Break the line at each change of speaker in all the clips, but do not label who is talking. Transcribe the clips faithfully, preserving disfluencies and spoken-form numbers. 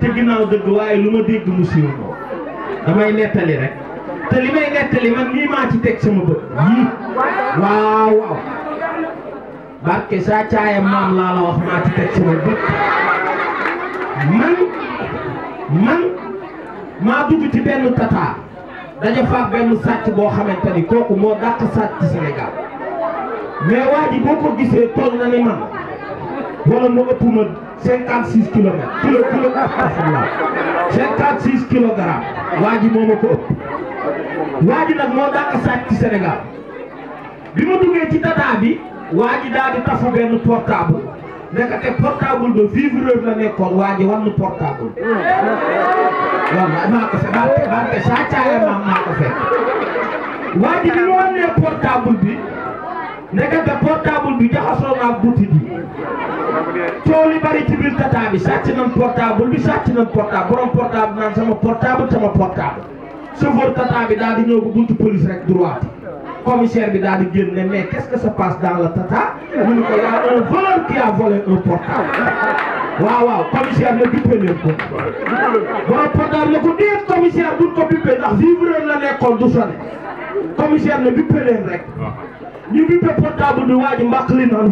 te ginnaaw dëgg waaye lu ma dégg mu siiw moom damay nettali rek te li may nettali man lii maa ci teg sama bët yii waaw waaw barke saa caayam maam laa la wax maa ci teg sama bët man man maa dugg ci benn tata daja faak benn sàcc boo xamante ni kooku moo dàq sàcc ci Sénégal mais waa ji boo ko gisee toll na ni man wala mu ëpp ma cinquante six kilomètres kilo kilo astafurlah cinquante six kilogrammes waa ji moo ma ko ëpp waa ji nag moo dàq sàcc ci Sénégal bi ma duggee ci tata bi waa ji daal di tafu benn portable nekkate portable ba vivreur la nekkoon waa ji wan nu portable walla maa ko fekk barke barke saa caaya maam maa ko fekk waa ji bi ma wannee portable bi nekkate portable bi jaxasoo naa butit yi coow li bari ci biir tata bi sàcc nañ portable bi sàcc nañ portable borom portable naan sama portable sama portable chauffeur tata bi daal di ñëw ba buntu police rek droite commissaire bi daal di génn ne mais qu'est-ce que ça passe dans le tata ñu ne ko y a un voleur qui a volé un portable waaw waaw commissaire ne bippé leen ko borom portable ne ko déet commissaire duñ ko bippé ndax vivreur la nekkoon du sonné commissaire ne bippé leen rek ñu bippé portable bi waa ji mbàq li naan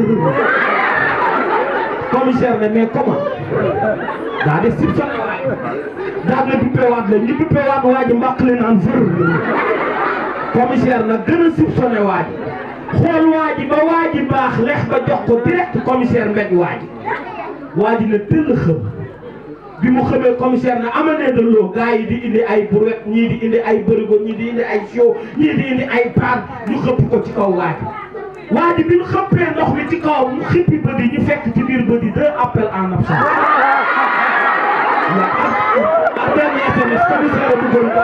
commissaire ne mais comment daa de sib sonné waay daa ne bippé waat leen ñu bippé waat waa ji mbàq li naan commissaire nag gën a soupçonné waa ji xool waa ji ba waa ji baax lex ba jox ko direct commissaire mbéj waa ji waa ji ne tëll xëm bi mu xamee commissaire ne amené de l'eau gars yi di indi ay brouette ñii di indi ay bërigo ñii di indi ay siwo ñii di indi ay paan ñu xëpp ko ci kaw waa ji waa ji bi ñu xëppee ndox mi ci kaw mu xippi bët yi ñu fekk ci biir bët yi deux appels en absence waaw ak benn S M S commissaire bu bëri ko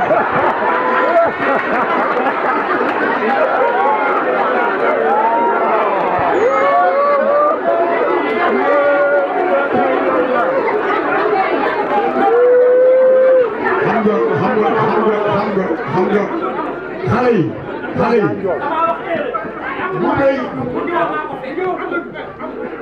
xam nga xale yi xale yi bu dee